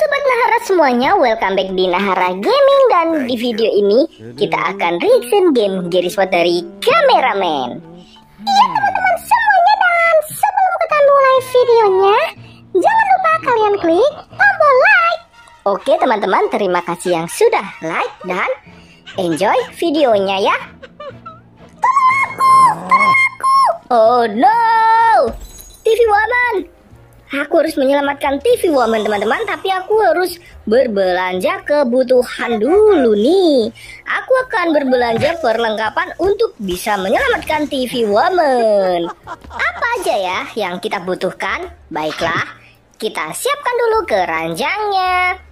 Sobat Nahara semuanya, welcome back di Nahara Gaming. Dan di video ini kita akan reaction game Garry's Mod dari Cameraman. Iya teman-teman semuanya, dan sebelum kita mulai videonya, jangan lupa kalian klik tombol like. Oke teman-teman, terima kasih yang sudah like dan enjoy videonya ya. Tolong aku. Oh no, TV Woman. Aku harus menyelamatkan TV Woman teman-teman, tapi aku harus berbelanja kebutuhan dulu nih. Aku akan berbelanja perlengkapan untuk bisa menyelamatkan TV Woman. Apa aja ya yang kita butuhkan? Baiklah, kita siapkan dulu keranjangnya.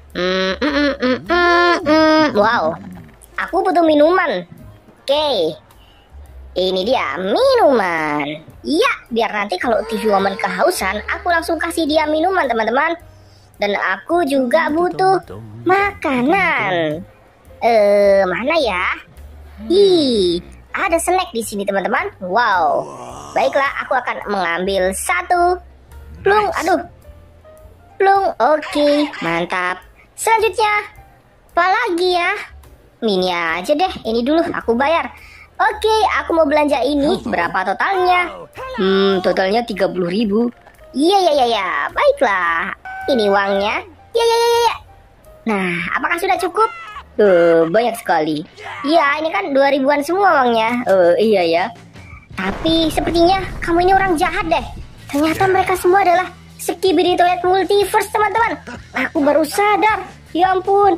Wow, aku butuh minuman. Oke, ini dia minuman. Iya, biar nanti kalau TV Woman kehausan, aku langsung kasih dia minuman teman-teman. Dan aku juga butuh makanan. Mana ya? Ih, ada snack di sini teman-teman. Wow. Baiklah, aku akan mengambil satu. Plung, aduh. Plung, oke, mantap. Selanjutnya, apa lagi ya? Ini aja deh, ini dulu aku bayar. Oke, aku mau belanja ini. Berapa totalnya? Totalnya 30.000. Iya. Baiklah. Ini uangnya. Ya. Nah, apakah sudah cukup? Banyak sekali. Iya, ini kan 2.000-an semua uangnya. Iya ya. Tapi sepertinya kamu ini orang jahat deh. Ternyata mereka semua adalah Skibidi Toilet Multiverse, teman-teman. Aku baru sadar. Ya ampun.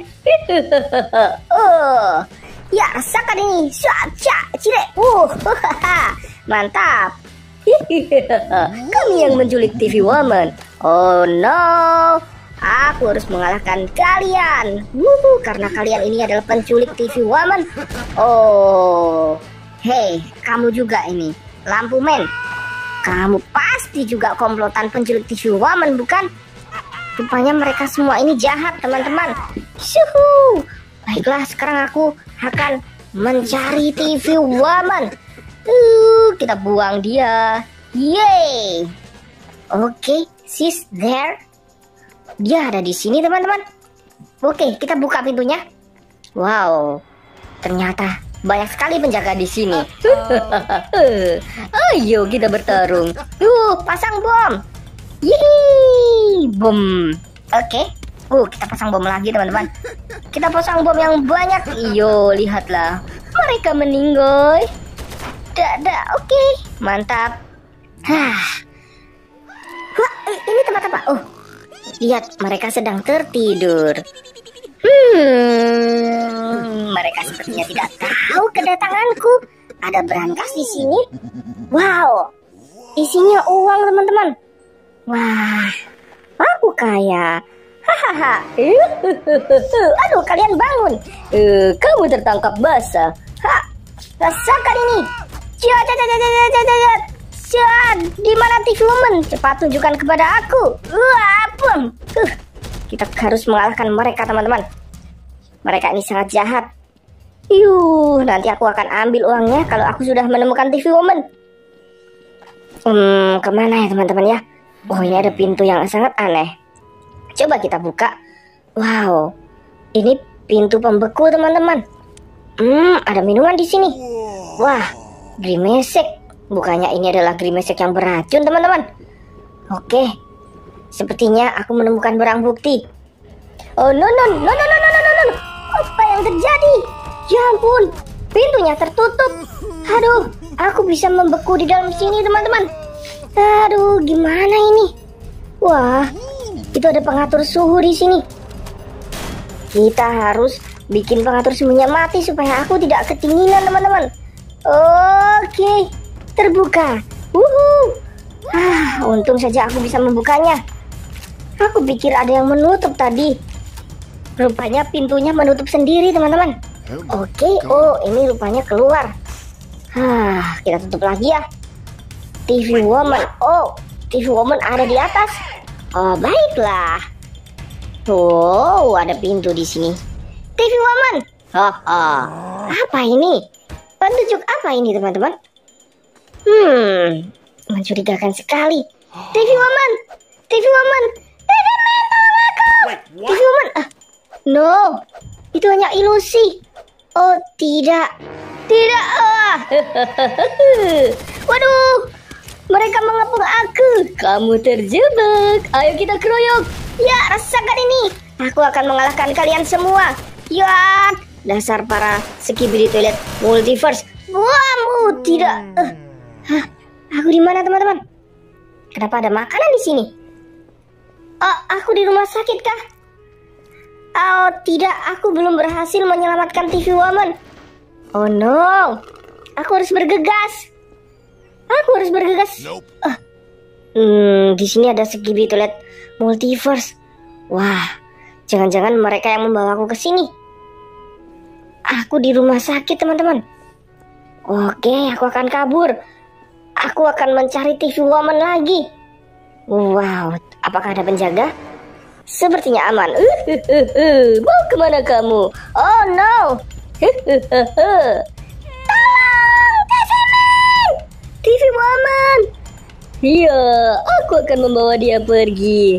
Ya, rasakan ini. Cire. Mantap. Kami yang menculik TV Woman. Oh no, aku harus mengalahkan kalian. Karena kalian ini adalah penculik TV Woman. Oh, hey, kamu juga ini, Lampu Men. Kamu pasti juga komplotan penculik TV Woman, bukan? Rupanya mereka semua ini jahat, teman-teman. Syuhu. Baiklah, sekarang aku akan mencari TV Woman. Kita buang dia. Yeay. Oke, she's there. Dia ada di sini, teman-teman. Oke, kita buka pintunya. Wow, ternyata banyak sekali penjaga di sini. Ayo kita bertarung. Pasang bom. Yeay, bom. Oke. Kita pasang bom lagi teman-teman. Kita pasang bom yang banyak. Iyo, lihatlah. Mereka meninggal. Oke. Mantap. Wah, ini tempat apa? Oh, lihat, mereka sedang tertidur. Mereka sepertinya tidak tahu kedatanganku. Ada berangkas di sini. Wow, isinya uang teman-teman. Wah, aku kaya. Hahaha. Aduh, kalian bangun. Kamu tertangkap basah. Rasakan ini. Di mana TV Woman? Cepat tunjukkan kepada aku. Kita harus mengalahkan mereka, teman-teman. Mereka ini sangat jahat. Nanti aku akan ambil uangnya kalau aku sudah menemukan TV Woman. Kemana ya, teman-teman ya? Oh, ini ada pintu yang sangat aneh. Coba kita buka. Wow, ini pintu pembeku teman-teman. Ada minuman di sini. Wah, Grimesek. Bukannya ini adalah Grimesek yang beracun teman-teman. Oke, sepertinya aku menemukan barang bukti. Oh no. Apa yang terjadi? Ya ampun, pintunya tertutup. Aduh, aku bisa membeku di dalam sini teman-teman. Aduh, gimana ini? Wah, itu ada pengatur suhu di sini. Kita harus bikin pengatur suhunya mati supaya aku tidak kedinginan, teman-teman. Oke, terbuka. Untung saja aku bisa membukanya. Aku pikir ada yang menutup tadi. Rupanya pintunya menutup sendiri, teman-teman. Oke, ini rupanya keluar. Kita tutup lagi ya. TV Woman. TV Woman ada di atas. Baiklah. Ada pintu di sini. TV Woman. Apa ini? Petunjuk apa ini, teman-teman? Mencurigakan sekali. TV Woman. TV Woman, tolong aku. TV Woman no, itu hanya ilusi. Oh tidak, tidak. Waduh, mereka mengepung aku. Kamu terjebak. Ayo kita keroyok. Ya, rasakan ini. Aku akan mengalahkan kalian semua. Ya, dasar para skibidi toilet multiverse. Wow, tidak. Aku di mana teman-teman? Kenapa ada makanan di sini? Oh, aku di rumah sakit kah? Oh tidak, aku belum berhasil menyelamatkan TV Woman. Oh no, aku harus bergegas. Aku harus bergegas. Nope. Di sini ada skibidi toilet multiverse. Wah, jangan-jangan mereka yang membawaku ke sini. Aku di rumah sakit teman-teman. Oke, aku akan kabur. Aku akan mencari TV Woman lagi. Wow, apakah ada penjaga? Sepertinya aman. Mau kemana kamu? Oh no. Tolong, TV Woman. Iya, aku akan membawa dia pergi.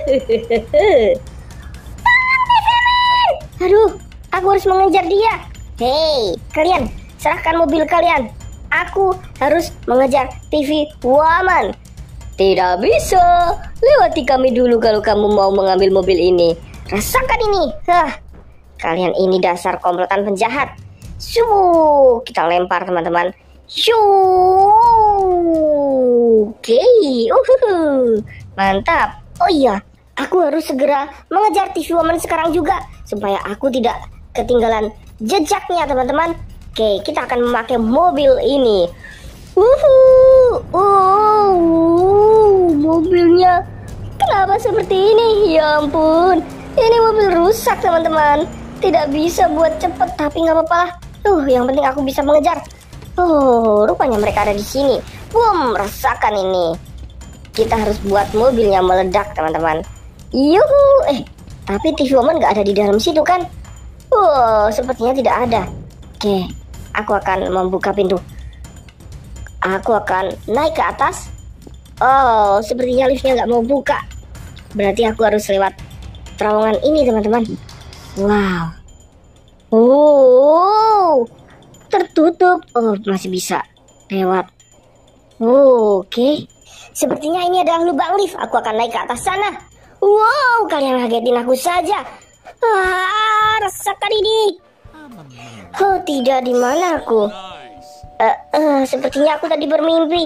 Aduh, aku harus mengejar dia. Hei, kalian, serahkan mobil kalian. Aku harus mengejar TV Woman. Tidak bisa. Lewati kami dulu kalau kamu mau mengambil mobil ini. Rasakan ini. Kalian ini dasar komplotan penjahat. Kita lempar teman-teman. Oke. Mantap. Oh iya, aku harus segera mengejar TV Woman sekarang juga supaya aku tidak ketinggalan jejaknya teman-teman. Oke, kita akan memakai mobil ini. Mobilnya kenapa seperti ini? Ya ampun, ini mobil rusak teman-teman. Tidak bisa buat cepet, tapi nggak apa-apa lah. Yang penting aku bisa mengejar. Rupanya mereka ada di sini. Boom, rasakan ini. Kita harus buat mobilnya meledak teman-teman. Yuhu, tapi TV Woman nggak ada di dalam situ kan? Sepertinya tidak ada. Oke, aku akan membuka pintu. Aku akan naik ke atas. Sepertinya liftnya nggak mau buka. Berarti aku harus lewat terowongan ini teman-teman. Wow. Tertutup. Masih bisa lewat. Oke. Sepertinya ini adalah lubang lift. Aku akan naik ke atas sana. Wow, kalian ngagetin aku saja. Rasakan ini. Tidak, di mana aku? Sepertinya aku tadi bermimpi.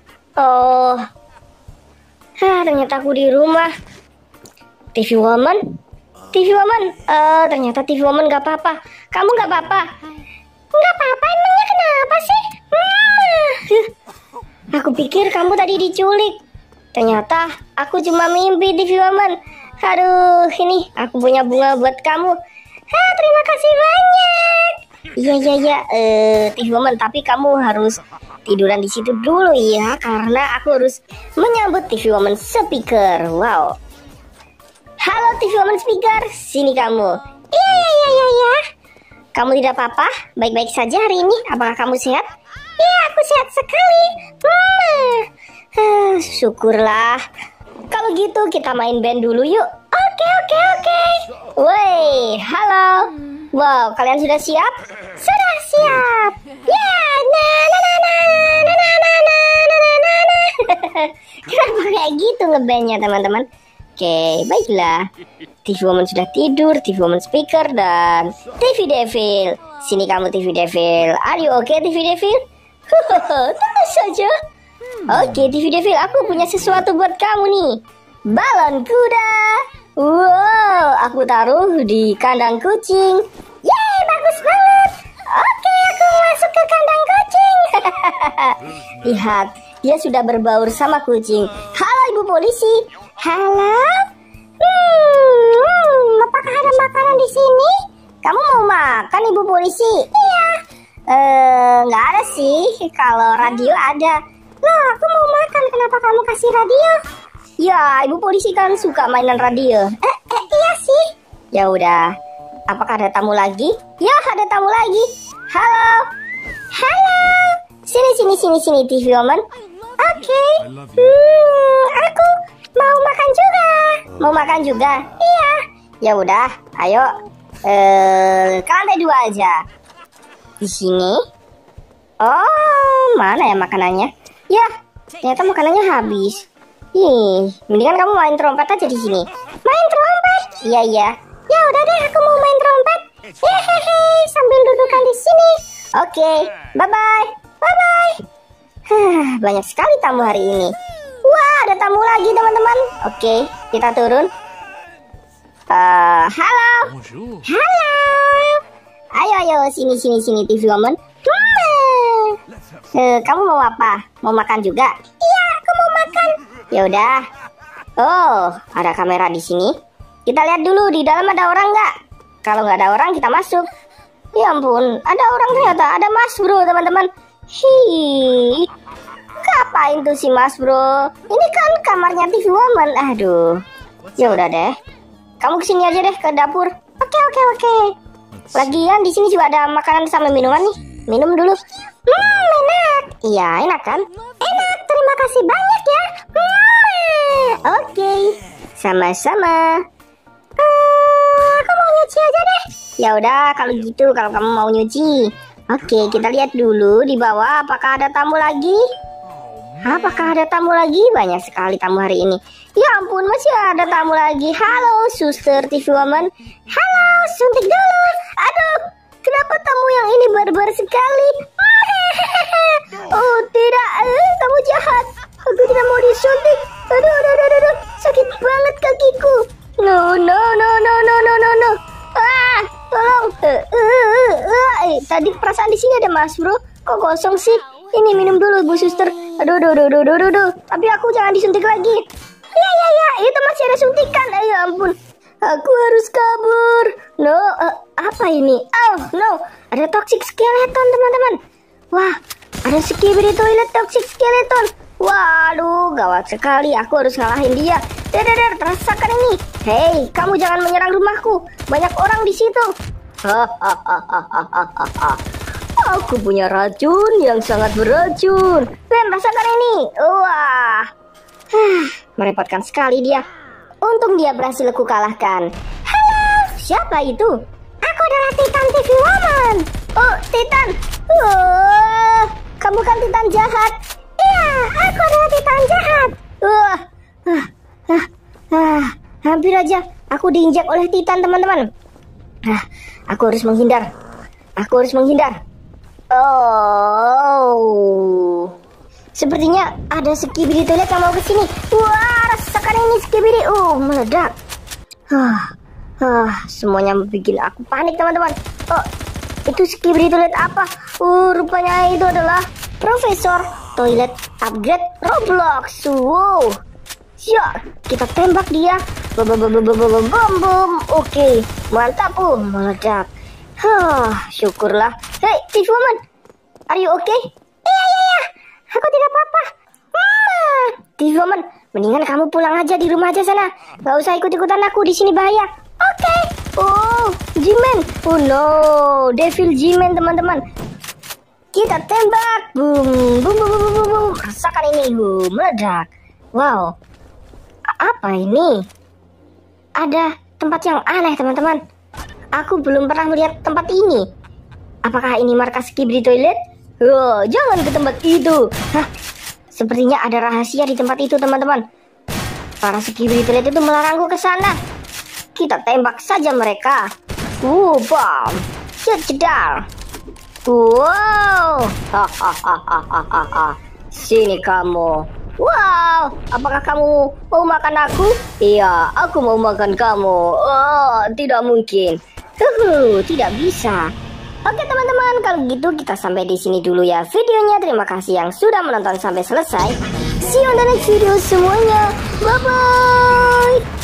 Ternyata aku di rumah. TV Woman? Ternyata TV Woman gak apa-apa. Kamu gak apa-apa? Gak apa-apa, emangnya kenapa sih? Aku pikir kamu tadi diculik. Ternyata aku cuma mimpi, TV Woman. Aduh, ini aku punya bunga buat kamu. Terima kasih banyak. Iya, TV Woman, tapi kamu harus tiduran di situ dulu ya, karena aku harus menyambut TV Woman speaker. Wow. Halo TV Woman speaker, sini kamu. Iya. Kamu tidak apa-apa? Baik-baik saja hari ini. Apakah kamu sehat? Iya, aku sehat sekali. Syukurlah. Kalau gitu kita main band dulu yuk. Oke. Woi, halo. Wow, kalian sudah siap? Sudah siap. Ya, Kenapa kayak gitu ngebandnya teman-teman? Oke, baiklah. TV Woman sudah tidur, TV Woman speaker, dan TV Devil. Sini kamu TV Devil. Are you okay, TV Devil? Tentu saja. Oke, TV Devil, aku punya sesuatu buat kamu nih. Balon kuda. Wow, aku taruh di kandang kucing. Yeay, bagus banget. Oke, aku masuk ke kandang kucing. Lihat, dia sudah berbaur sama kucing. Halo Ibu Polisi. Halo. Apakah ada makanan di sini? Kamu mau makan Ibu Polisi? Iya. Nggak ada sih. Kalau radio ada. Lah, aku mau makan. Kenapa kamu kasih radio? Ya, Ibu Polisi kan suka mainan radio. Iya sih. Ya udah. Apakah ada tamu lagi? Ya, ada tamu lagi. Halo. Sini TV Woman. Oke. Aku mau makan juga. Mau makan juga? Iya. Ya udah, ayo Ke lantai 2 aja. Di sini. Oh, mana ya makanannya? Ya, ternyata makanannya habis. Ih, mendingan kamu main trompet aja di sini. Main trompet? Iya, iya. Ya udah deh, aku mau main trompet. Hehehe, sambil dudukan di sini. Oke, bye-bye. Bye-bye. Banyak sekali tamu hari ini. Wah, ada tamu lagi teman-teman. Oke, kita turun. Halo. Halo. Ayo, sini TV Woman. Kamu mau apa? Mau makan juga? Iya, aku mau makan. Ya udah. Oh, ada kamera di sini. Kita lihat dulu di dalam ada orang nggak? Kalau nggak ada orang kita masuk. Ya ampun, ada orang ternyata. Ada Mas Bro teman-teman. Hi, ngapain tuh si Mas Bro? Ini kan kamarnya TV Woman. Aduh. Ya udah deh. Kamu kesini aja deh ke dapur. Oke. Lagian di sini juga ada makanan sama minuman nih. Minum dulu. Enak. Iya, enak kan? Enak. Terima kasih banyak ya. Oke. Sama-sama. Aku mau nyuci aja deh. Ya udah, kalau gitu, kalau kamu mau nyuci. Oke, kita lihat dulu di bawah apakah ada tamu lagi. Apakah ada tamu lagi? Banyak sekali tamu hari ini. Ya ampun, masih ada tamu lagi. Halo, suster TV Woman. Halo, suntik dulu. Aduh, kenapa tamu yang ini barbar sekali? Oh tidak, kamu jahat. Aku tidak mau disuntik. Aduh, sakit banget kakiku. No. Ah, tolong. Tadi perasaan di sini ada Mas Bro. Kok kosong sih? Ini minum dulu Bu Suster. Aduh. Tapi aku jangan disuntik lagi. Ya, itu masih ada suntikan. Ya ampun. Aku harus kabur. No, apa ini? Oh, no. Ada toxic skeleton, teman-teman. Wah, ada skibidi toilet toxic skeleton. Waduh, gawat sekali. Aku harus ngalahin dia. Rasakan ini. Hei, kamu jangan menyerang rumahku. Banyak orang di situ. Aku punya racun yang sangat beracun. Rasakan ini. Wah. Merepotkan sekali dia. Untung dia berhasil aku kalahkan. Halo, siapa itu? Aku adalah Titan TV Woman. Oh, Titan. Kamu kan Titan jahat. Iya, aku adalah Titan jahat. Hampir aja aku diinjak oleh Titan, teman-teman. Aku harus menghindar. Oh, sepertinya ada skibidi toilet yang mau ke sini. Wah, rasakan ini skibidi. Meledak. Semuanya bikin aku panik, teman-teman. Oh, itu skibidi toilet apa? Rupanya itu adalah Profesor Toilet Upgrade Roblox. Wow. Ya, kita tembak dia. Bom. Oke, mantap. Meledak. Syukurlah. Hey, TV Woman, are you okay? Iya. Aku tidak apa-apa. TV Woman, mendingan kamu pulang aja di rumah aja sana. Gak usah ikut-ikutan aku, di sini bahaya. Oke. Oh, G-Man. Oh no, Devil G-Man, teman-teman. Kita tembak. Boom. Rasakan ini. Meledak. Wow. Apa ini? Ada tempat yang aneh, teman-teman. Aku belum pernah melihat tempat ini. Apakah ini markas skibidi toilet? Jangan ke tempat itu. Sepertinya ada rahasia di tempat itu, teman-teman. Para skibidi toilet itu melarangku ke sana. Kita tembak saja mereka. Bom. Jedar. Wow. Sini kamu. Wow, apakah kamu mau makan aku? Iya, aku mau makan kamu. Tidak mungkin. Tidak bisa. Oke teman-teman, kalau gitu kita sampai di sini dulu ya videonya. Terima kasih yang sudah menonton sampai selesai. See you on the next video semuanya. Bye bye.